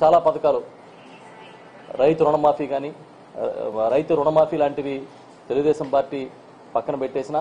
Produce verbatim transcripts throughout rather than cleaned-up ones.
చాలా పథకాలు రైతు రుణమాఫీ కానీ రైతు రుణమాఫీ లాంటివి తెలుగుదేశం పార్టీ పక్కన పెట్టేసిన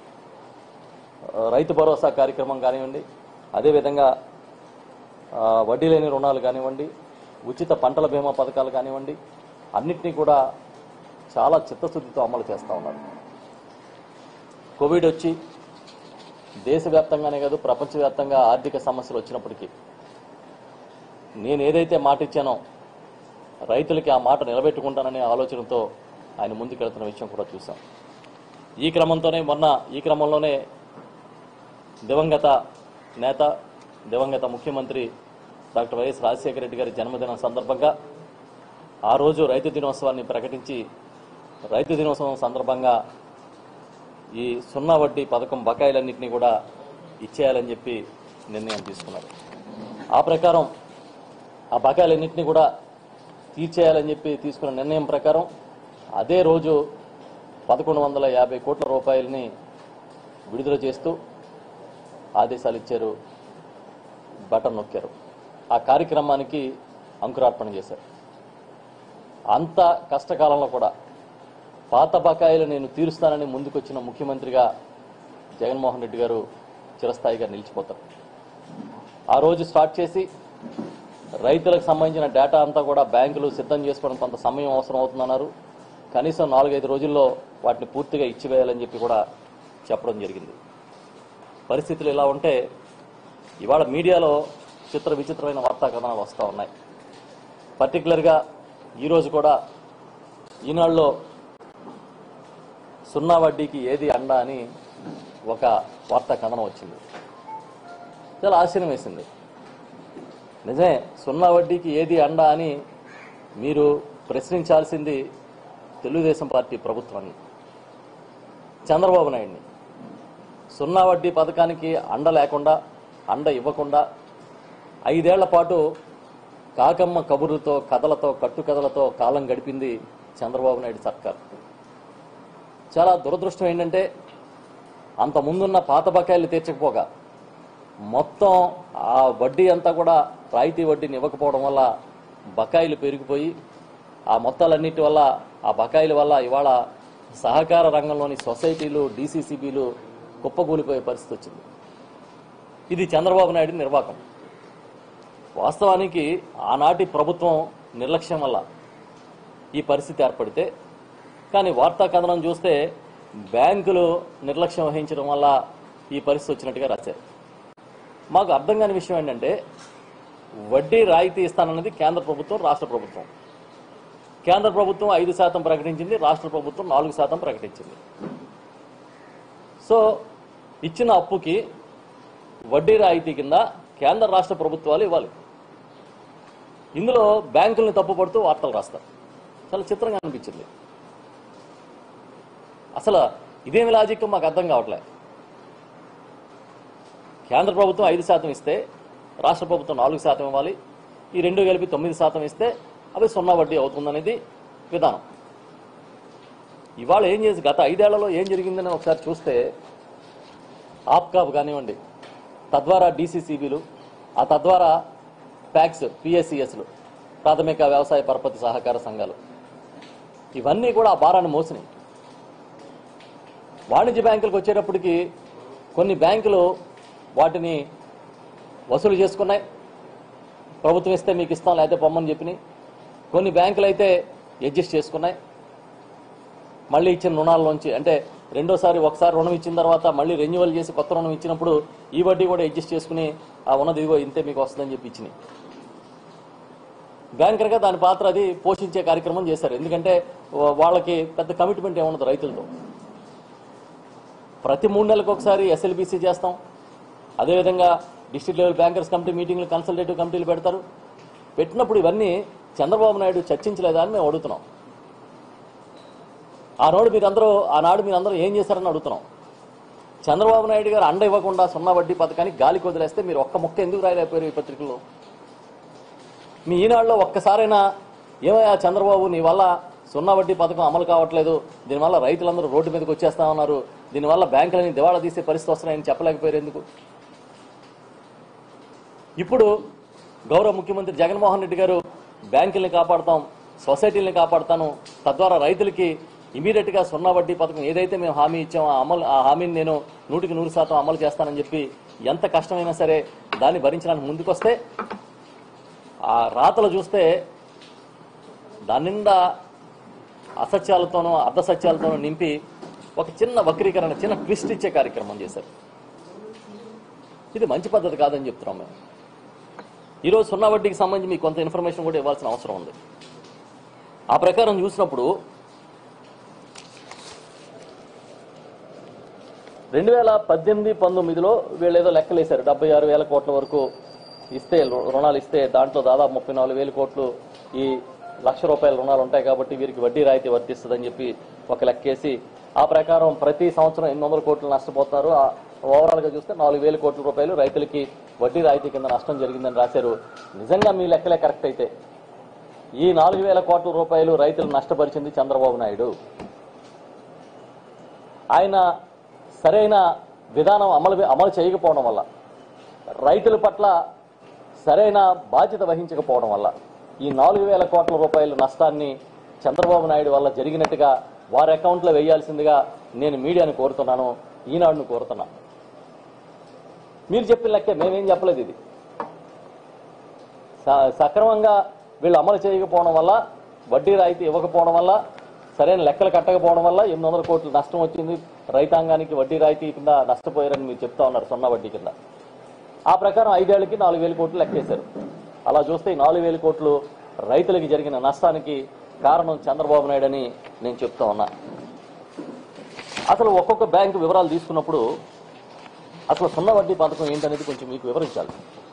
రైతు భరోసా కార్యక్రమం కానివ్వండి, అదేవిధంగా వడ్డీ లేని రుణాలు కానివ్వండి, ఉచిత పంటల బీమా పథకాలు కానివ్వండి, అన్నింటినీ కూడా చాలా చిత్తశుద్ధితో అమలు చేస్తూ ఉన్నారు. కోవిడ్ వచ్చి దేశవ్యాప్తంగానే కాదు ప్రపంచవ్యాప్తంగా ఆర్థిక సమస్యలు వచ్చినప్పటికీ నేను ఏదైతే మాట ఇచ్చానో రైతులకి ఆ మాట నిలబెట్టుకుంటాననే ఆలోచనతో ఆయన ముందుకెళ్తున్న విషయం కూడా చూసాం. ఈ క్రమంతోనే మొన్న ఈ క్రమంలోనే దివంగత నేత దివంగత ముఖ్యమంత్రి డాక్టర్ వైఎస్ రాజశేఖర రెడ్డి గారి జన్మదినం సందర్భంగా ఆ రోజు రైతు దినోత్సవాన్ని ప్రకటించి రైతు దినోత్సవం సందర్భంగా ఈ సున్నా వడ్డీ పథకం బకాయిలన్నింటినీ కూడా ఇచ్చేయాలని చెప్పి నిర్ణయం తీసుకున్నారు. ఆ ప్రకారం ఆ బకాయిలన్నింటినీ కూడా తీర్చేయాలని చెప్పి తీసుకున్న నిర్ణయం ప్రకారం అదే రోజు పదకొండు వందల యాభై కోట్ల రూపాయలని విడుదల చేస్తూ ఆదేశాలు ఇచ్చారు, బటన్ నొక్కారు. ఆ కార్యక్రమానికి అంకురార్పణ చేశారు. అంత కష్టకాలంలో కూడా పాత బకాయిలు నేను తీరుస్తానని ముందుకొచ్చిన ముఖ్యమంత్రిగా జగన్మోహన్ రెడ్డి గారు చిరస్థాయిగా నిలిచిపోతారు. ఆ రోజు స్టార్ట్ చేసి రైతులకు సంబంధించిన డేటా అంతా కూడా బ్యాంకులు సిద్ధం చేసుకోవడం కొంత సమయం అవసరం అవుతుందన్నారు. కనీసం నాలుగైదు రోజుల్లో వాటిని పూర్తిగా ఇచ్చివేయాలని చెప్పి కూడా చెప్పడం జరిగింది. పరిస్థితులు ఇలా ఉంటే ఇవాళ మీడియాలో చిత్ర విచిత్రమైన వార్తా కథనాలు వస్తూ ఉన్నాయి. పర్టికులర్గా ఈరోజు కూడా ఈనాడులో సున్నా వడ్డీకి ఏది అండ అని ఒక వార్తా కథనం వచ్చింది. చాలా ఆశ్చర్యం వేసింది. నిజమే, సున్నా వడ్డీకి ఏది అండ అని మీరు ప్రశ్నించాల్సింది తెలుగుదేశం పార్టీ ప్రభుత్వాన్ని, చంద్రబాబు నాయుడిని. సున్నా వడ్డీ పథకానికి అండ లేకుండా అండ ఇవ్వకుండా ఐదేళ్ల పాటు కాకమ్మ కబుర్లతో కథలతో కట్టుకథలతో కాలం గడిపింది చంద్రబాబు నాయుడు సర్కార్. చాలా దురదృష్టం ఏంటంటే అంత ముందున్న పాత బకాయిలు తీర్చకపోగా మొత్తం ఆ వడ్డీ అంతా కూడా రాయితీ వడ్డీని ఇవ్వకపోవడం వల్ల బకాయిలు పెరిగిపోయి ఆ మొత్తాలన్నిటి వల్ల ఆ బకాయిల వల్ల ఇవాళ సహకార రంగంలోని సొసైటీలు డీసీసీబీలు కుప్పకూలిపోయే పరిస్థితి వచ్చింది. ఇది చంద్రబాబు నాయుడు నిర్వాకం. వాస్తవానికి ఆనాటి ప్రభుత్వం నిర్లక్ష్యం వల్ల ఈ పరిస్థితి ఏర్పడితే, కానీ వార్తా కథనం చూస్తే బ్యాంకులు నిర్లక్ష్యం వహించడం వల్ల ఈ పరిస్థితి వచ్చినట్టుగా రాశారు. మాకు అర్థం కాని విషయం ఏంటంటే వడ్డీ రాయితీ ఇస్తానన్నది కేంద్ర ప్రభుత్వం, రాష్ట్ర ప్రభుత్వం. కేంద్ర ప్రభుత్వం ఐదు శాతం ప్రకటించింది, రాష్ట్ర ప్రభుత్వం నాలుగు శాతం ప్రకటించింది. సో ఇచ్చిన అప్పుకి వడ్డీ రాయితీ కింద కేంద్ర రాష్ట్ర ప్రభుత్వాలు ఇవ్వాలి. ఇందులో బ్యాంకుల్ని తప్పుపడుతూ వార్తలు రాస్తారు. చాలా చిత్రంగా అనిపించింది. అసలు ఇదేమి లాజిక్ మాకు అర్థం కావట్లేదు. కేంద్ర ప్రభుత్వం ఐదు శాతం ఇస్తే రాష్ట్ర ప్రభుత్వం నాలుగు శాతం ఇవ్వాలి. ఈ రెండు కలిపి తొమ్మిది శాతం ఇస్తే అవి సున్నా వడ్డీ అవుతుందనేది విధానం. ఇవాళ ఏం చేసి గత ఐదేళ్లలో ఏం జరిగిందని ఒకసారి చూస్తే ఆప్కాబ్ కానివ్వండి, తద్వారా డీసీసీబీలు, ఆ తద్వారా ప్యాక్స్, పిఎస్సిఎస్లు, ప్రాథమిక వ్యవసాయ పరపతి సహకార సంఘాలు, ఇవన్నీ కూడా ఆ భారాన్ని మోసినాయి. వాణిజ్య బ్యాంకులకు వచ్చేటప్పటికి కొన్ని బ్యాంకులు వాటిని వసూలు చేసుకున్నాయి. ప్రభుత్వం ఇస్తే మీకు ఇస్తాం లేకపోతే పొమ్మని చెప్పినాయి. కొన్ని బ్యాంకులు అయితే అడ్జస్ట్ చేసుకున్నాయి. మళ్ళీ ఇచ్చిన రుణాల్లోంచి, అంటే రెండోసారి ఒకసారి రుణం ఇచ్చిన తర్వాత మళ్ళీ రెన్యువల్ చేసి కొత్త రుణం ఇచ్చినప్పుడు ఈ వడ్డీ కూడా అడ్జస్ట్ చేసుకుని ఆ ఉన్నది ఇదిగో ఇంతే మీకు వస్తుందని చెప్పి ఇచ్చినాయి. బ్యాంకర్గా దాని పాత్ర అది పోషించే కార్యక్రమం చేశారు. ఎందుకంటే వాళ్ళకి పెద్ద కమిట్మెంట్ ఏముండదు రైతులతో. ప్రతి మూడు నెలలకు ఒకసారి ఎస్ఎల్బీసీ చేస్తాం. అదేవిధంగా డిస్ట్రిక్ట్ లెవెల్ బ్యాంకర్స్ కమిటీ మీటింగ్లు, కన్సల్టేటివ్ కమిటీలు పెడతారు. పెట్టినప్పుడు ఇవన్నీ చంద్రబాబు నాయుడు చర్చించలేదా అని మేము అడుగుతున్నాం. ఆనాడు మీరందరూ ఆనాడు మీరందరూ ఏం చేశారని అడుగుతున్నాం. చంద్రబాబు నాయుడు గారు అండ ఇవ్వకుండా సున్నా వడ్డీ పథకానికి గాలికి వదిలేస్తే మీరు ఒక్క ముక్క ఎందుకు రాయలేకపోయారు ఈ పత్రికల్లో? మీ ఈనాడులో ఒక్కసారైనా ఏమయ్యా చంద్రబాబు నీ వల్ల సున్నా వడ్డీ పథకం అమలు కావట్లేదు, దీనివల్ల రైతులందరూ రోడ్డు మీదకి వచ్చేస్తా ఉన్నారు, దీనివల్ల బ్యాంకులని దివాళా తీసే పరిస్థితి వస్తున్నాయని చెప్పలేకపోయారు ఎందుకు? ఇప్పుడు గౌరవ ముఖ్యమంత్రి జగన్మోహన్ రెడ్డి గారు బ్యాంకుల్ని కాపాడుతాం, సొసైటీల్ని కాపాడుతాను, తద్వారా రైతులకి ఇమీడియట్ గా సున్నా వడ్డీ పథకం ఏదైతే మేము హామీ ఇచ్చామో ఆ అమలు ఆ హామీని నేను నూటికి నూరు శాతం అమలు చేస్తానని చెప్పి ఎంత కష్టమైనా సరే దాన్ని భరించడానికి ముందుకొస్తే ఆ రాతలు చూస్తే దాని నిండా అసత్యాలతోనూ అర్ధసత్యాలతోనూ నింపి ఒక చిన్న వక్రీకరణ, చిన్న ట్విస్ట్ ఇచ్చే కార్యక్రమం చేశారు. ఇది మంచి పద్ధతి కాదని చెప్తున్నాం మేము. ఈరోజు సున్నా వడ్డీకి సంబంధించి మీకు కొంత ఇన్ఫర్మేషన్ కూడా ఇవ్వాల్సిన అవసరం ఉంది. ఆ ప్రకారం చూసినప్పుడు రెండు వేల పద్దెనిమిది పంతొమ్మిదిలో వీళ్ళు ఏదో లెక్కలేశారు, డెబ్బై ఆరు వేల కోట్ల వరకు ఇస్తే రుణాలు ఇస్తే దాంట్లో దాదాపు ముప్పై నాలుగు వేల కోట్లు ఈ లక్ష రూపాయల రుణాలు ఉంటాయి కాబట్టి వీరికి వడ్డీ రాయితీ వర్తిస్తుందని చెప్పి ఒక లెక్కేసి ఆ ప్రకారం ప్రతి సంవత్సరం ఎనిమిది వందల కోట్లు నష్టపోతున్నారు. ఓవరాల్ గా చూస్తే నాలుగు వేల కోట్ల రూపాయలు రైతులకి వడ్డీ రాయితీ కింద నష్టం జరిగిందని రాశారు. నిజంగా మీ లెక్కలే కరెక్ట్ అయితే ఈ నాలుగు వేల కోట్ల రూపాయలు రైతులు నష్టపరిచింది చంద్రబాబు నాయుడు. ఆయన సరైన విధానం అమలు అమలు చేయకపోవడం వల్ల, రైతుల పట్ల సరైన బాధ్యత వహించకపోవడం వల్ల ఈ నాలుగు వేల కోట్ల రూపాయల నష్టాన్ని చంద్రబాబు నాయుడు వల్ల జరిగినట్టుగా వారి అకౌంట్లో వేయాల్సిందిగా నేను మీడియాను కోరుతున్నాను, ఈనాడును కోరుతున్నాను. మీరు చెప్పిన లెక్కే, మేమేం చెప్పలేదు. ఇది సక్రమంగా వీళ్ళు అమలు చేయకపోవడం వల్ల, వడ్డీ రాయితీ ఇవ్వకపోవడం వల్ల, సరైన లెక్కలు కట్టకపోవడం వల్ల ఎనిమిది వందల కోట్ల నష్టం వచ్చింది. రైతాంగానికి వడ్డీ రాయితీ కింద నష్టపోయారని మీరు చెప్తా ఉన్నారు, సున్నా వడ్డీ కింద. ఆ ప్రకారం ఐదేళ్లకి నాలుగు వేల కోట్లు లెక్కేశారు. అలా చూస్తే ఈ నాలుగు వేల కోట్లు రైతులకి జరిగిన నష్టానికి కారణం చంద్రబాబు నాయుడు అని నేను చెప్తా ఉన్నా. అసలు ఒక్కొక్క బ్యాంకు వివరాలు తీసుకున్నప్పుడు అసలు సున్నా వడ్డీ పథకం ఏంటనేది కొంచెం మీకు వివరించాలి.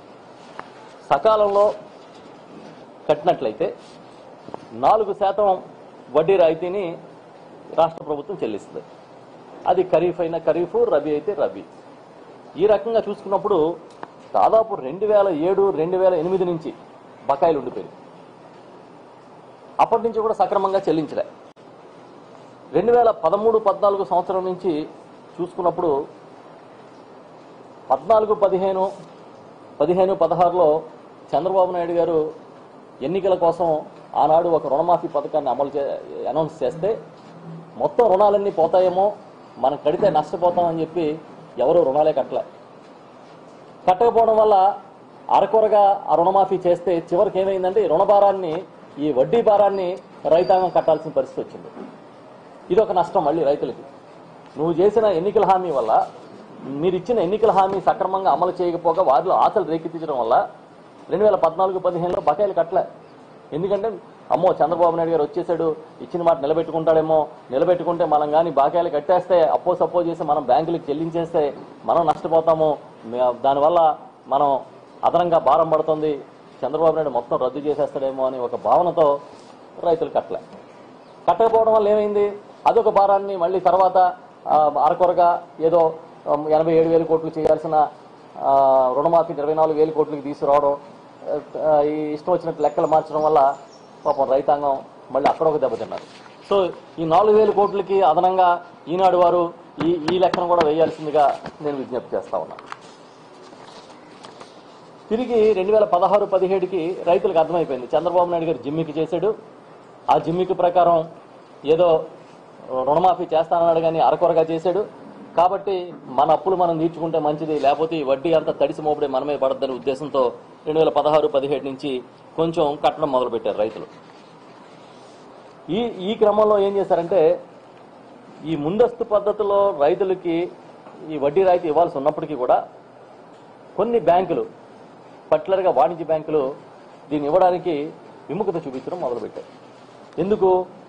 సకాలంలో కట్టినట్లయితే నాలుగు శాతం వడ్డీ రాయితీని రాష్ట్ర ప్రభుత్వం చెల్లిస్తుంది. అది ఖరీఫ్ అయినా ఖరీఫ్, రబీ అయితే రబీ. ఈ రకంగా చూసుకున్నప్పుడు దాదాపు రెండు వేల ఏడు రెండు వేల ఎనిమిది నుంచి బకాయిలు ఉండిపోయింది. అప్పటి నుంచి కూడా సక్రమంగా చెల్లించలే. రెండు వేల పదమూడు పద్నాలుగు సంవత్సరం నుంచి చూసుకున్నప్పుడు పద్నాలుగు పదిహేను పదిహేను పదహారులో చంద్రబాబు నాయుడు గారు ఎన్నికల కోసం ఆనాడు ఒక రుణమాఫీ పథకాన్ని అమలు చే అనౌన్స్ చేస్తే మొత్తం రుణాలన్నీ పోతాయేమో, మనం కడితే నష్టపోతామని చెప్పి ఎవరు రుణాలే కట్టలే. కట్టకపోవడం వల్ల అరకొరగా ఆ రుణమాఫీ చేస్తే చివరికి ఏమైందంటే ఈ రుణ భారాన్ని, ఈ వడ్డీ భారాన్ని రైతాంగం కట్టాల్సిన పరిస్థితి వచ్చింది. ఇది ఒక నష్టం మళ్ళీ రైతులకి. నువ్వు చేసిన ఎన్నికల హామీ వల్ల, మీరు ఇచ్చిన ఎన్నికల హామీ సక్రమంగా అమలు చేయకపోగా వారిలో ఆశలు రేకెత్తించడం వల్ల రెండు వేల పద్నాలుగు పదిహేనులో బకాయిలు కట్టలే. ఎందుకంటే అమ్మో చంద్రబాబు నాయుడు గారు వచ్చేసాడు, ఇచ్చిన మాట నిలబెట్టుకుంటాడేమో, నిలబెట్టుకుంటే మనం కానీ బకాయిలు కట్టేస్తే అప్పో సప్పో చేసి మనం బ్యాంకులకు చెల్లించేస్తే మనం నష్టపోతాము, దానివల్ల మనం అదనంగా భారం పడుతుంది, చంద్రబాబు నాయుడు మొత్తం రద్దు చేసేస్తాడేమో అని ఒక భావనతో రైతులు కట్టలే. కట్టకపోవడం వల్ల ఏమైంది, అదొక భారాన్ని మళ్ళీ తర్వాత అరకొరగా ఏదో ఎనభై ఏడు వేల కోట్లు చేయాల్సిన రుణమాఫీ ఇరవై నాలుగు వేల కోట్లకి తీసుకురావడం, ఈ ఇష్టం వచ్చినట్టు లెక్కలు మార్చడం వల్ల పాపం రైతాంగం మళ్ళీ అక్కడ ఒక దెబ్బతిన్నారు. సో ఈ నాలుగు వేల కోట్లకి అదనంగా ఈనాడు వారు ఈ ఈ లెక్కను కూడా వేయాల్సిందిగా నేను విజ్ఞప్తి చేస్తా ఉన్నా. తిరిగి రెండు వేల పదహారు పదిహేడుకి రైతులకు అర్థమైపోయింది చంద్రబాబు నాయుడు గారు జిమ్మికి చేశాడు. ఆ జిమ్మికి ప్రకారం ఏదో రుణమాఫీ చేస్తానన్నాడు కానీ అరకొరగా చేశాడు. కాబట్టి మన అప్పులు మనం తీర్చుకుంటే మంచిది, లేకపోతే ఈ వడ్డీ అంతా తడిసి మోపడే మనమే పడద్దనే ఉద్దేశంతో రెండు వేల పదహారు పదిహేడు నుంచి కొంచెం కట్టడం మొదలుపెట్టారు రైతులు. ఈ ఈ క్రమంలో ఏం చేశారంటే ఈ ముందస్తు పద్ధతిలో రైతులకి ఈ వడ్డీ రాయితీ ఇవ్వాల్సి ఉన్నప్పటికీ కూడా కొన్ని బ్యాంకులు, పర్టికులర్గా వాణిజ్య బ్యాంకులు దీన్ని ఇవ్వడానికి విముఖత చూపించడం మొదలుపెట్టారు. ఎందుకు?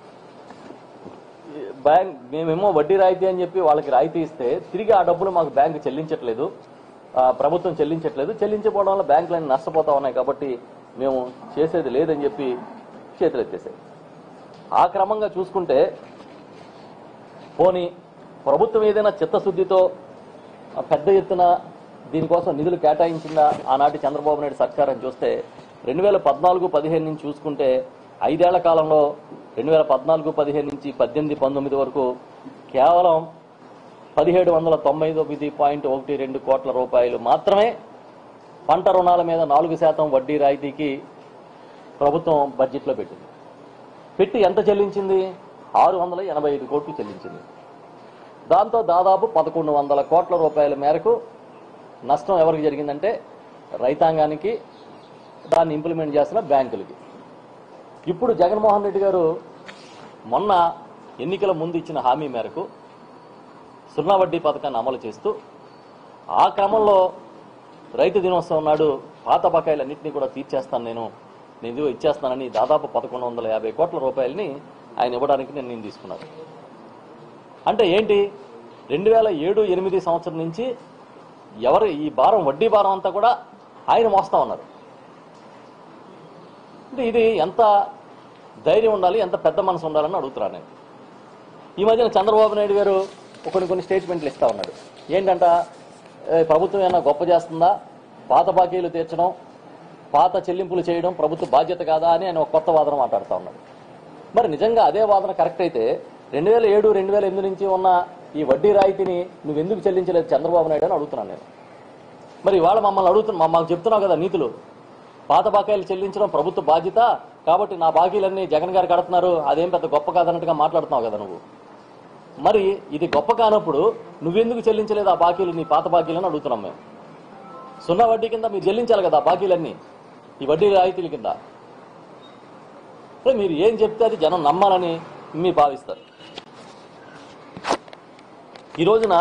బ్యాంక్ మేమేమో వడ్డీ రాయితీ అని చెప్పి వాళ్ళకి రాయితీ ఇస్తే తిరిగి ఆ డబ్బులు మాకు బ్యాంకు చెల్లించట్లేదు, ప్రభుత్వం చెల్లించట్లేదు, చెల్లించకపోవడం వల్ల బ్యాంకులన్నీ నష్టపోతా ఉన్నాయి కాబట్టి మేము చేసేది లేదని చెప్పి చేతులు ఎత్తేసాయి. ఆ క్రమంగా చూసుకుంటే పోనీ ప్రభుత్వం ఏదైనా చిత్తశుద్ధితో పెద్ద ఎత్తున దీనికోసం నిధులు కేటాయించిందా ఆనాటి చంద్రబాబు నాయుడు సర్కార్ అని చూస్తే రెండు వేల పద్నాలుగు పదిహేను నుంచి చూసుకుంటే ఐదేళ్ల కాలంలో రెండు వేల పద్నాలుగు పదిహేను నుంచి పద్దెనిమిది పంతొమ్మిది వరకు కేవలం పదిహేడు వందల తొంభై తొమ్మిది పాయింట్ ఒకటి రెండు కోట్ల రూపాయలు మాత్రమే పంట రుణాల మీద నాలుగు శాతం వడ్డీ రాయితీకి ప్రభుత్వం బడ్జెట్లో పెట్టింది. పెట్టి ఎంత చెల్లించింది? ఆరు వందల ఎనభై ఐదు కోట్లు చెల్లించింది. దాంతో దాదాపు పదకొండు వందల కోట్ల రూపాయల మేరకు నష్టం ఎవరికి జరిగిందంటే రైతాంగానికి, దాన్ని ఇంప్లిమెంట్ చేస్తున్న బ్యాంకులకి. ఇప్పుడు జగన్మోహన్ రెడ్డి గారు మొన్న ఎన్నికల ముందు ఇచ్చిన హామీ మేరకు సున్నా వడ్డీ పథకాన్ని అమలు చేస్తూ ఆ క్రమంలో రైతు దినోత్సవం నాడు పాత బకాయిలన్నింటినీ కూడా తీర్చేస్తాను, నేను నేను ఇచ్చేస్తానని దాదాపు పదకొండు వందల యాభై కోట్ల రూపాయలని ఆయన ఇవ్వడానికి నిర్ణయం తీసుకున్నారు. అంటే ఏంటి? రెండు వేల ఏడు ఎనిమిది సంవత్సరం నుంచి ఎవరు ఈ భారం, వడ్డీ భారం అంతా కూడా ఆయన మోస్తా ఉన్నారు. అంటే ఇది ఎంత ధైర్యం ఉండాలి, ఎంత పెద్ద మనసు ఉండాలని అడుగుతున్నాను నేను. ఈ మధ్యన చంద్రబాబు నాయుడు గారు కొన్ని కొన్ని స్టేట్మెంట్లు ఇస్తా ఉన్నాడు. ఏంటంట, ప్రభుత్వం ఏమైనా గొప్ప చేస్తుందా, పాత బాకీలు తీర్చడం, పాత చెల్లింపులు చేయడం ప్రభుత్వ బాధ్యత కాదా అని ఆయన ఒక కొత్త వాదన మాట్లాడుతూ ఉన్నాడు. మరి నిజంగా అదే వాదన కరెక్ట్ అయితే రెండు వేల ఏడు రెండు వేల ఎనిమిది నుంచి ఉన్న ఈ వడ్డీ రాయితీని నువ్వు ఎందుకు చెల్లించలేదు చంద్రబాబు నాయుడు అని అడుగుతున్నాను నేను. మరి ఇవాళ మమ్మల్ని అడుగుతున్నా, మాకు చెప్తున్నావు కదా నీతులు, పాత బాకీలు చెల్లించడం ప్రభుత్వ బాధ్యత కాబట్టి నా బాకీలన్నీ జగన్ గారు కడుతున్నారు, అదేం పెద్ద గొప్ప కాదన్నట్టుగా మాట్లాడుతున్నావు కదా నువ్వు. మరి ఇది గొప్ప కానప్పుడు నువ్వెందుకు చెల్లించలేదు ఆ బాకీలు, నీ పాత బాకీలను అడుగుతున్నాం మేము. సున్నా వడ్డీ కింద మీరు చెల్లించాలి కదా ఆ బాకీలన్నీ, ఈ వడ్డీ రాయితీల కింద. మీరు ఏం చెప్తే అది జనం నమ్మాలని మీరు భావిస్తారు. ఈ రోజున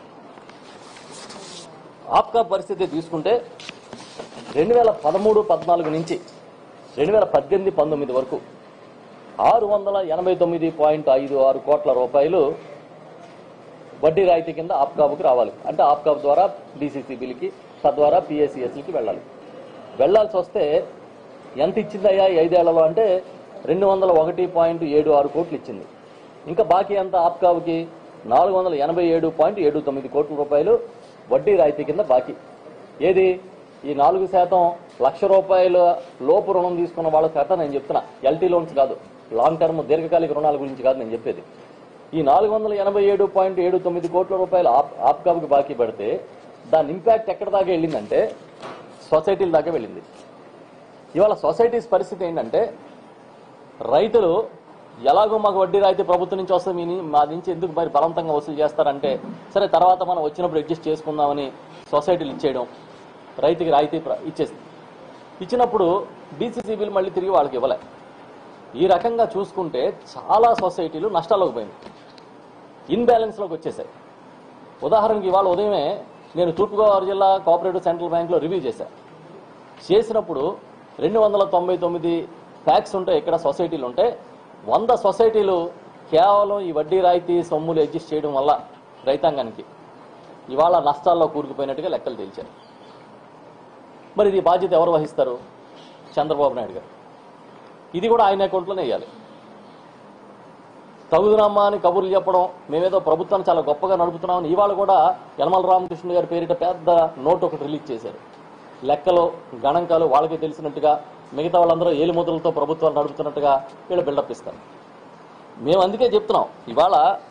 ఆప్కా పరిస్థితి తీసుకుంటే రెండు వేల పదమూడు పద్నాలుగు నుంచి రెండు వేల పద్దెనిమిది పంతొమ్మిది వరకు ఆరు వందల ఎనభై తొమ్మిది పాయింట్ ఐదు ఆరు కోట్ల రూపాయలు వడ్డీ రాయితీ కింద ఆప్కాబ్కి రావాలి. అంటే ఆప్కాబ్ ద్వారా డీసీసీబీలకి, తద్వారా పిఎస్సిఎస్లకి వెళ్ళాలి. వెళ్లాల్సి వస్తే ఎంత ఇచ్చిందయ్యా ఈ ఐదేళ్లలో అంటే రెండు వందల ఒకటి పాయింట్ ఏడు ఆరు కోట్లు ఇచ్చింది. ఇంకా బాకీ ఎంత ఆప్కాబ్కి? నాలుగు వందల ఎనభై ఏడు పాయింట్ ఏడు తొమ్మిది కోట్ల రూపాయలు వడ్డీ రాయితీ కింద బాకీ. ఏది? ఈ నాలుగు శాతం లక్ష రూపాయల లోపు రుణం తీసుకున్న వాళ్ళ కథ నేను చెప్తున్నా, ఎల్టీ లోన్స్ కాదు, లాంగ్ టర్మ్ దీర్ఘకాలిక రుణాల గురించి కాదు నేను చెప్పేది. ఈ నాలుగు వందల ఎనభై ఏడు పాయింట్ ఏడు తొమ్మిది కోట్ల రూపాయలు ఆప్కాబ్కి బాకీ పడితే దాని ఇంపాక్ట్ ఎక్కడ దాకా వెళ్ళిందంటే సొసైటీల దాకా వెళ్ళింది. ఇవాళ సొసైటీస్ పరిస్థితి ఏంటంటే రైతులు ఎలాగో మాకు వడ్డీ రాయితీ ప్రభుత్వం నుంచి వస్తే మీ మా నుంచి ఎందుకు మరి బలవంతంగా వసూలు చేస్తారంటే సరే తర్వాత మనం వచ్చినప్పుడు అడ్జస్ట్ చేసుకుందామని సొసైటీలు ఇచ్చేయడం, రైతుకి రాయితీ ఇచ్చేసింది. ఇచ్చినప్పుడు డీసీసీబీలు మళ్ళీ తిరిగి వాళ్ళకి ఇవ్వలే. ఈ రకంగా చూసుకుంటే చాలా సొసైటీలు నష్టాల్లోకి పోయింది, ఇన్బ్యాలెన్స్లోకి వచ్చేసాయి. ఉదాహరణకి ఇవాళ ఉదయమే నేను తూర్పుగోదావరి జిల్లా కోఆపరేటివ్ సెంట్రల్ బ్యాంక్లో రివ్యూ చేశాను. చేసినప్పుడు రెండు వందల తొంభై తొమ్మిది ట్యాక్స్ ఉంటాయి ఇక్కడ, సొసైటీలు ఉంటాయి. వంద సొసైటీలు కేవలం ఈ వడ్డీ రాయితీ సొమ్ములు అడ్జస్ట్ చేయడం వల్ల రైతాంగానికి ఇవాళ నష్టాల్లో కూరుకుపోయినట్టుగా లెక్కలు తేల్చారు. మరి ఇది బాధ్యత ఎవరు వహిస్తారు? చంద్రబాబు నాయుడు గారు. ఇది కూడా ఆయన అకౌంట్లోనే వేయాలి. తగుదనమ్మా అని కబుర్లు చెప్పడం, మేమేదో ప్రభుత్వాన్ని చాలా గొప్పగా నడుపుతున్నామని ఇవాళ కూడా యనమల రామకృష్ణ గారి పేరిట పెద్ద నోట్ ఒకటి రిలీజ్ చేశారు. లెక్కలు గణాంకాలు వాళ్ళకి తెలిసినట్టుగా, మిగతా వాళ్ళందరూ ఏలిముద్రలతో ప్రభుత్వాలు నడుపుతున్నట్టుగా వీళ్ళు బిల్డప్ ఇస్తారు. మేము అందుకే చెప్తున్నాం, ఇవాళ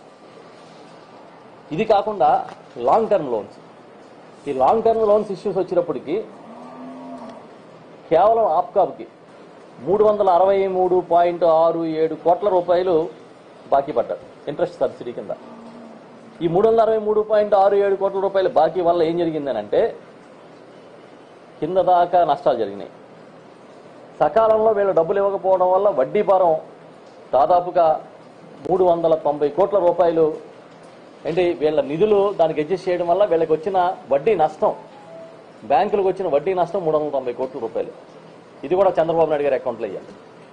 ఇది కాకుండా లాంగ్ టర్మ్ లోన్స్, ఈ లాంగ్ టర్మ్ లోన్స్ ఇష్యూస్ వచ్చినప్పటికీ కేవలం ఆప్కాబ్కి మూడు వందల అరవై మూడు పాయింట్ ఆరు ఏడు కోట్ల రూపాయలు బాకీ పడ్డారు ఇంట్రెస్ట్ సబ్సిడీ కింద. ఈ మూడు వందల అరవై మూడు పాయింట్ ఆరు ఏడు కోట్ల రూపాయల బాకీ వల్ల ఏం జరిగిందనంటే కింద దాకా నష్టాలు జరిగినాయి. సకాలంలో వీళ్ళు డబ్బులు ఇవ్వకపోవడం వల్ల వడ్డీ భారం దాదాపుగా మూడు వందల తొంభై కోట్ల రూపాయలు ఏంటి వీళ్ళ నిధులు దానికి అడ్జస్ట్ చేయడం వల్ల వీళ్ళకి వచ్చిన వడ్డీ నష్టం, బ్యాంకులకు వచ్చిన వడ్డీ నష్టం మూడు వందల తొంభై కోట్ల రూపాయలు. ఇది కూడా చంద్రబాబు నాయుడు గారి అకౌంట్లో వేయాలి.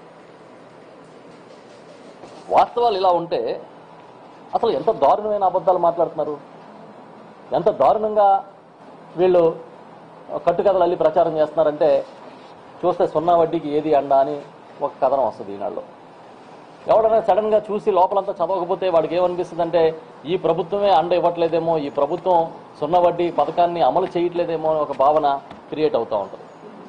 వాస్తవాలు ఇలా ఉంటే అసలు ఎంత దారుణమైన అబద్ధాలు మాట్లాడుతున్నారు, ఎంత దారుణంగా వీళ్ళు కట్టుకథలు అల్లి ప్రచారం చేస్తున్నారంటే చూస్తే సున్నా వడ్డీకి ఏది అండా అని ఒక కథనం వస్తుంది ఈనాడులో. ఎవడైనా సడన్గా చూసి లోపలంతా చదవకపోతే వాడికి ఏమనిపిస్తుంది అంటే ఈ ప్రభుత్వమే అండ ఇవ్వట్లేదేమో, ఈ ప్రభుత్వం సున్నా వడ్డీ పథకాన్ని అమలు చేయట్లేదేమో అని ఒక భావన క్రియేట్ అవుతూ ఉంటుంది.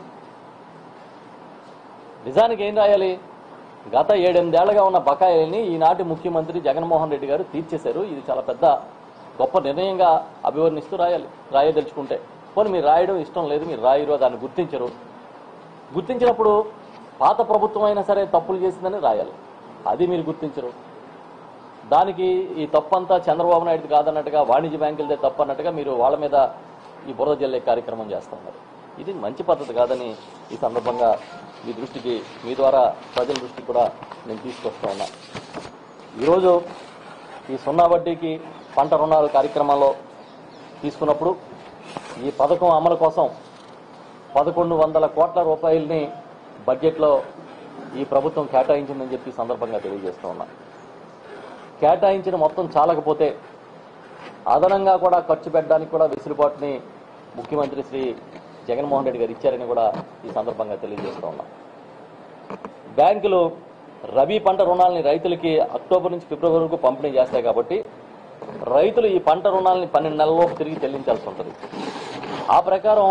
నిజానికి ఏం రాయాలి? గత ఏడెనిమిదేళ్లుగా ఉన్న బకాయిల్ని ఈనాటి ముఖ్యమంత్రి జగన్మోహన్ రెడ్డి గారు తీర్చేశారు. ఇది చాలా పెద్ద గొప్ప నిర్ణయంగా అభివర్ణిస్తూ రాయాలి రాయదలుచుకుంటే. పోనీ మీరు రాయడం ఇష్టం లేదు, మీరు రాయరు, దాన్ని గుర్తించరు. గుర్తించినప్పుడు పాత ప్రభుత్వం అయినా సరే తప్పులు చేసిందని రాయాలి, అది మీరు గుర్తించరు. దానికి ఈ తప్పంతా చంద్రబాబు నాయుడు కాదన్నట్టుగా, వాణిజ్య బ్యాంకులదే తప్పు అన్నట్టుగా మీరు వాళ్ళ మీద ఈ బురద జల్లే కార్యక్రమం చేస్తున్నారు. ఇది మంచి పద్ధతి కాదని ఈ సందర్భంగా మీ దృష్టికి, మీ ద్వారా ప్రజల దృష్టికి కూడా నేను తీసుకొస్తా ఉన్నా. ఈరోజు ఈ సున్నా వడ్డీకి పంట రుణాలు కార్యక్రమంలో తీసుకున్నప్పుడు ఈ పథకం అమలు కోసం పదకొండు వందల కోట్ల రూపాయలని బడ్జెట్లో ఈ ప్రభుత్వం కేటాయించిందని చెప్పి సందర్భంగా తెలియజేస్తూ ఉన్నా. కేటాయించిన మొత్తం చాలకపోతే అదనంగా కూడా ఖర్చు పెట్టడానికి కూడా వెసులుబాటుని ముఖ్యమంత్రి శ్రీ జగన్మోహన్ రెడ్డి గారు ఇచ్చారని కూడా ఈ సందర్భంగా తెలియజేస్తూ ఉన్నా. బ్యాంకులు రబీ పంట రుణాలని రైతులకి అక్టోబర్ నుంచి ఫిబ్రవరి వరకు పంపిణీ చేస్తాయి కాబట్టి రైతులు ఈ పంట రుణాలని పన్నెండు నెలల్లోపు తిరిగి చెల్లించాల్సి ఉంటుంది. ఆ ప్రకారం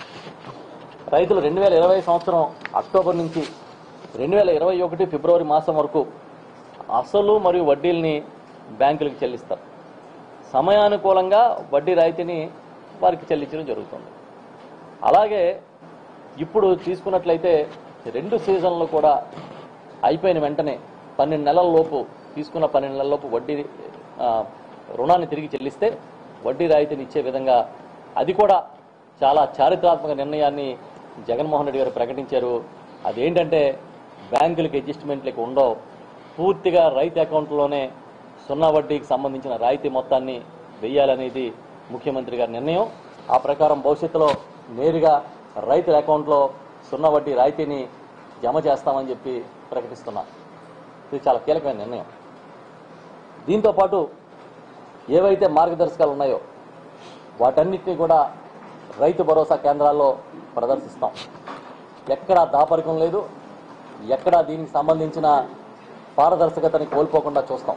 రైతులు రెండు వేల ఇరవై సంవత్సరం అక్టోబర్ నుంచి రెండు వేల ఇరవై ఒకటి ఫిబ్రవరి మాసం వరకు అసలు మరియు వడ్డీల్ని బ్యాంకులకు చెల్లిస్తారు. సమయానుకూలంగా వడ్డీ రాయితీని వారికి చెల్లించడం జరుగుతుంది. అలాగే ఇప్పుడు తీసుకున్నట్లయితే రెండు సీజన్లు కూడా అయిపోయిన వెంటనే పన్నెండు నెలల లోపు తీసుకున్న పన్నెండు నెలల లోపు వడ్డీ రుణాన్ని తిరిగి చెల్లిస్తే వడ్డీ రాయితీని ఇచ్చే విధంగా అది కూడా చాలా చారిత్రాత్మక నిర్ణయాన్ని జగన్మోహన్ రెడ్డి గారు ప్రకటించారు. అదేంటంటే బ్యాంకులకు అడ్జస్ట్మెంట్లకు ఉండవు, పూర్తిగా రైతు అకౌంట్లోనే సున్నా వడ్డీకి సంబంధించిన రాయితీ మొత్తాన్ని వెయ్యాలనేది ముఖ్యమంత్రి గారి నిర్ణయం. ఆ ప్రకారం భవిష్యత్తులో నేరుగా రైతుల అకౌంట్లో సున్నా వడ్డీ రాయితీని జమ చేస్తామని చెప్పి ప్రకటిస్తున్నా. ఇది చాలా కీలకమైన నిర్ణయం. దీంతోపాటు ఏవైతే మార్గదర్శకాలు ఉన్నాయో వాటన్నిటినీ కూడా రైతు భరోసా కేంద్రాల్లో ప్రదర్శిస్తాం. ఎక్కడా దాపరికం లేదు, ఎక్కడా దీనికి సంబంధించిన పారదర్శకతని కోల్పోకుండా చూస్తాం.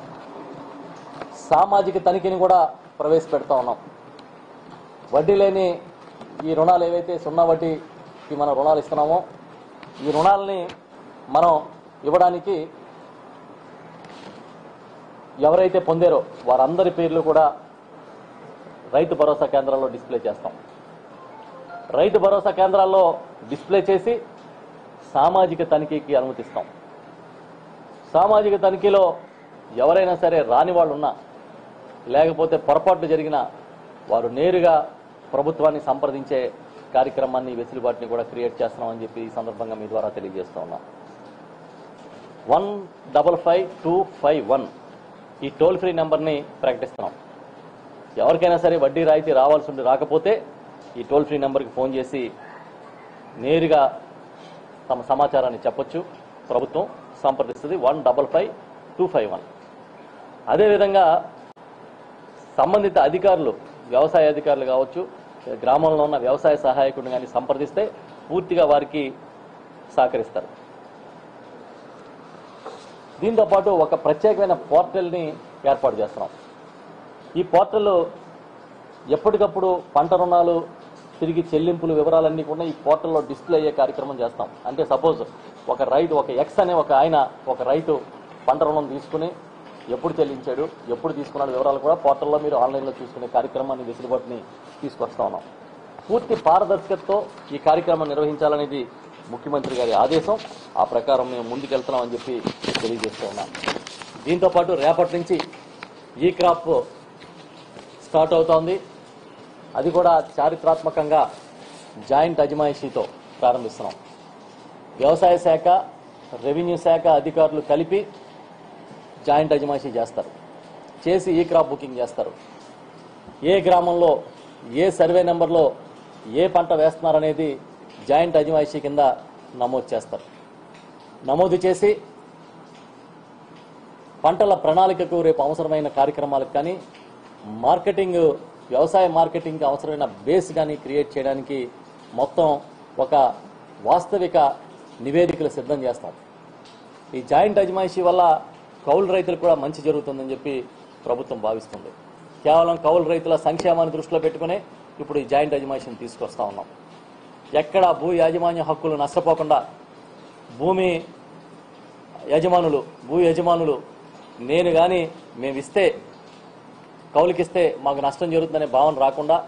సామాజిక తనిఖీని కూడా ప్రవేశపెడతా ఉన్నాం. వడ్డీ లేని ఈ రుణాలు ఏవైతే సున్నా వడ్డీకి మనం రుణాలు ఇస్తున్నామో ఈ రుణాలని మనం ఇవ్వడానికి ఎవరైతే పొందారో వారందరి పేర్లు కూడా రైతు భరోసా కేంద్రాల్లో డిస్ప్లే చేస్తాం. రైతు భరోసా కేంద్రాల్లో డిస్ప్లే చేసి సామాజిక తనిఖీకి అనుమతిస్తాం. సామాజిక తనిఖీలో ఎవరైనా సరే రాని వాళ్ళు ఉన్నా, లేకపోతే పొరపాట్లు జరిగినా వారు నేరుగా ప్రభుత్వాన్ని సంప్రదించే కార్యక్రమాన్ని, వెసులుబాటుని కూడా క్రియేట్ చేస్తున్నామని చెప్పి ఈ సందర్భంగా మీ ద్వారా తెలియజేస్తూ ఉన్నాం. One double five two five one ఈ టోల్ ఫ్రీ నెంబర్ని ప్రకటిస్తున్నాం. ఎవరికైనా సరే వడ్డీ రాయితీ రావాల్సి ఉండి రాకపోతే ఈ టోల్ ఫ్రీ నెంబర్కి ఫోన్ చేసి నేరుగా తమ సమాచారాన్ని చెప్పొచ్చు, ప్రభుత్వం సంప్రదిస్తుంది. One double five two five one అదేవిధంగా సంబంధిత అధికారులు, వ్యవసాయ అధికారులు కావచ్చు, గ్రామంలో ఉన్న వ్యవసాయ సహాయకుడిని కానీ సంప్రదిస్తే పూర్తిగా వారికి సహకరిస్తారు. దీంతోపాటు ఒక ప్రత్యేకమైన పోర్టల్ని ఏర్పాటు చేస్తున్నాం. ఈ పోర్టల్ ఎప్పటికప్పుడు పంట రుణాలు తిరిగి చెల్లింపులు వివరాలన్నీ కూడా ఈ పోర్టల్లో డిస్ప్లే అయ్యే కార్యక్రమం చేస్తాం. అంటే సపోజ్ ఒక రైతు, ఒక ఎక్స్ అనే ఒక ఆయన, ఒక రైతు పంట రుణం తీసుకుని ఎప్పుడు చెల్లించాడు, ఎప్పుడు తీసుకున్నాడు వివరాలు కూడా పోర్టల్లో మీరు ఆన్లైన్లో చూసుకునే కార్యక్రమాన్ని, వెసులుబాటుని తీసుకొస్తా ఉన్నాం. పూర్తి పారదర్శకతతో ఈ కార్యక్రమం నిర్వహించాలనేది ముఖ్యమంత్రి గారి ఆదేశం. ఆ ప్రకారం మేము ముందుకెళ్తున్నామని చెప్పి తెలియజేస్తూ ఉన్నాం. దీంతోపాటు రేపటి నుంచి ఈ క్రాప్ స్టార్ట్ అవుతోంది. అది కూడా చారిత్రాత్మకంగా జాయింట్ అజమాయిషీతో ప్రారంభిస్తున్నాం. వ్యవసాయ శాఖ, రెవెన్యూ శాఖ అధికారులు కలిపి జాయింట్ అజమాయిషీ చేస్తారు. చేసి ఈ క్రాప్ బుకింగ్ చేస్తారు. ఏ గ్రామంలో ఏ సర్వే నెంబర్లో ఏ పంట వేస్తున్నారనేది జాయింట్ అజమాయిషీ కింద నమోదు చేస్తారు. నమోదు చేసి పంటల ప్రణాళికకు రేపు అవసరమైన కార్యక్రమాలకు కానీ, మార్కెటింగ్, వ్యవసాయ మార్కెటింగ్కి అవసరమైన బేస్ కానీ క్రియేట్ చేయడానికి మొత్తం ఒక వాస్తవిక నివేదికలు సిద్ధం చేస్తాం. ఈ జాయింట్ అజమాయిషీ వల్ల కౌలు రైతులకు కూడా మంచి జరుగుతుందని చెప్పి ప్రభుత్వం భావిస్తుంది. కేవలం కౌలు రైతుల సంక్షేమాన్ని దృష్టిలో పెట్టుకునే ఇప్పుడు ఈ జాయింట్ అజమాయిషీని తీసుకొస్తా ఉన్నాం. ఎక్కడ భూ యాజమాన్య హక్కులు నష్టపోకుండా భూమి యజమానులు, భూ యజమానులు నేను కానీ మేము ఇస్తే, కౌలుకిస్తే మాకు నష్టం జరుగుతుందనే భావన రాకుండా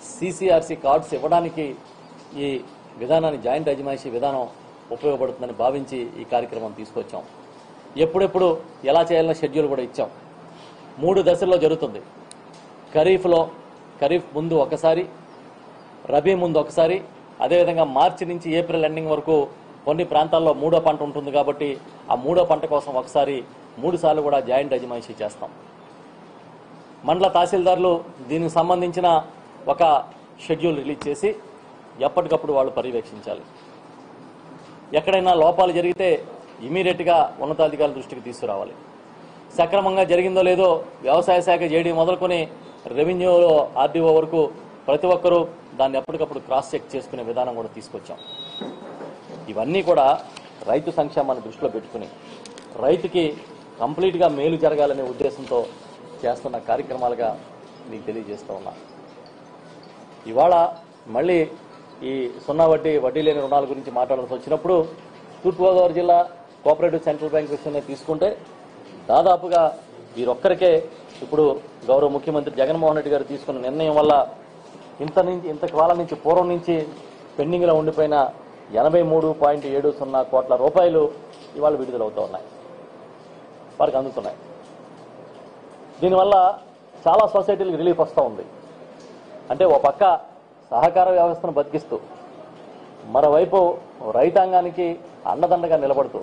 సీసీఆర్సీ కార్డ్స్ ఇవ్వడానికి ఈ విధానాన్ని జాయింట్ అజమాయిషీ విధానం ఉపయోగపడుతుందని భావించి ఈ కార్యక్రమం తీసుకొచ్చాం. ఎప్పుడెప్పుడు ఎలా చేయాలన్న షెడ్యూల్ కూడా ఇచ్చాం. మూడు దశల్లో జరుగుతుంది. ఖరీఫ్లో ఖరీఫ్ ముందు ఒకసారి, రబీ ముందు ఒకసారి, అదేవిధంగా మార్చి నుంచి ఏప్రిల్ ఎండింగ్ వరకు కొన్ని ప్రాంతాల్లో మూడో పంట ఉంటుంది కాబట్టి ఆ మూడో పంట కోసం ఒకసారి మూడు సార్లు కూడా జాయింట్ అజమాయిషీ చేస్తాం. మండల తహసీల్దార్లు దీనికి సంబంధించిన ఒక షెడ్యూల్ రిలీజ్ చేసి ఎప్పటికప్పుడు వాళ్ళు పర్యవేక్షించాలి. ఎక్కడైనా లోపాలు జరిగితే ఇమీడియట్గా ఉన్నతాధికారుల దృష్టికి తీసుకురావాలి. సక్రమంగా జరిగిందో లేదో వ్యవసాయ శాఖ జేడీ మొదలుకొని రెవెన్యూలో ఆర్డీఓ వరకు ప్రతి ఒక్కరూ దాన్ని ఎప్పటికప్పుడు క్రాస్ చెక్ చేసుకునే విధానం కూడా తీసుకొచ్చాం. ఇవన్నీ కూడా రైతు సంక్షేమాన్ని దృష్టిలో పెట్టుకుని రైతుకి కంప్లీట్గా మేలు జరగాలనే ఉద్దేశంతో చేస్తున్న కార్యక్రమాలుగా మీకు తెలియజేస్తూ ఉన్నా. ఇవాళ మళ్ళీ ఈ సున్నా వడ్డీ వడ్డీ లేని రుణాల గురించి మాట్లాడాల్సి వచ్చినప్పుడు తూర్పుగోదావరి జిల్లా కోఆపరేటివ్ సెంట్రల్ బ్యాంక్ విషయాన్ని తీసుకుంటే దాదాపుగా వీరొక్కరికే ఇప్పుడు గౌరవ ముఖ్యమంత్రి జగన్మోహన్ రెడ్డి గారు తీసుకున్న నిర్ణయం వల్ల ఇంత నుంచి ఇంత కాలం నుంచి పూర్వం నుంచి పెండింగ్లో ఉండిపోయిన ఎనభై మూడు పాయింట్ ఏడు సున్నా కోట్ల రూపాయలు ఇవాళ విడుదలవుతూ ఉన్నాయి, వారికి అందుతున్నాయి. దీనివల్ల చాలా సొసైటీలకు రిలీఫ్ వస్తూ ఉంది. అంటే ఓ పక్క సహకార వ్యవస్థను బతికిస్తూ మరోవైపు రైతాంగానికి అండదండగా నిలబడుతూ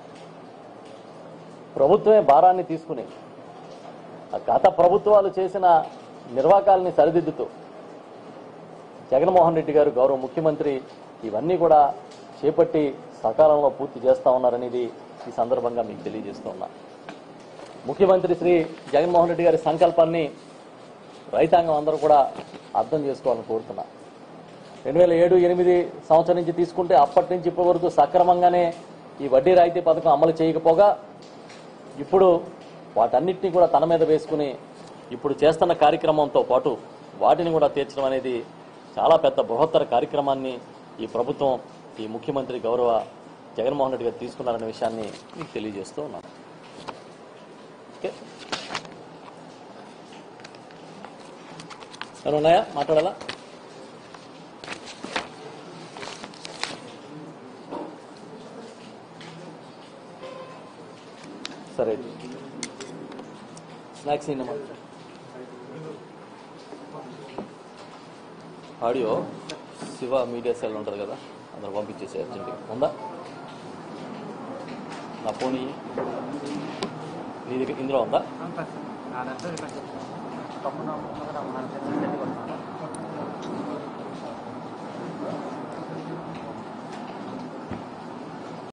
ప్రభుత్వమే భారాన్ని తీసుకుని గత ప్రభుత్వాలు చేసిన నిర్వాకాలని సరిదిద్దుతూ జగన్మోహన్ రెడ్డి గారు గౌరవ ముఖ్యమంత్రి ఇవన్నీ కూడా చేపట్టి సకాలంలో పూర్తి చేస్తా ఉన్నారనేది ఈ సందర్భంగా మీకు తెలియజేస్తూ ఉన్నా. ముఖ్యమంత్రి శ్రీ జగన్మోహన్ రెడ్డి గారి సంకల్పాన్ని రైతాంగం అందరూ కూడా అర్థం చేసుకోవాలని కోరుతున్నా. రెండు వేల ఏడు ఎనిమిది సంవత్సరం నుంచి తీసుకుంటే అప్పటి నుంచి ఇప్పటి వరకు సక్రమంగానే ఈ వడ్డీ రాయితీ పథకం అమలు చేయకపోగా ఇప్పుడు వాటన్నిటినీ కూడా తన మీద వేసుకుని ఇప్పుడు చేస్తున్న కార్యక్రమంతో పాటు వాటిని కూడా తీర్చడం అనేది చాలా పెద్ద బృహత్తర కార్యక్రమాన్ని ఈ ప్రభుత్వం ఈ ముఖ్యమంత్రి గౌరవ జగన్మోహన్ రెడ్డి గారు తీసుకున్నారనే విషయాన్ని మీకు తెలియజేస్తూ ఉన్నాను. ఓకే, ఏమైనా ఉన్నాయా మాట్లాడాలా? సరే, స్నాక్స్ ఏంటమ్మా? ఆడియో శివ మీడియా సెల్ ఉంటుంది కదా, అందరూ పంపించేసి అర్జెంట్గా ఉందా? నా ఫోన్ నీ దగ్గర ఇందులో ఉందా?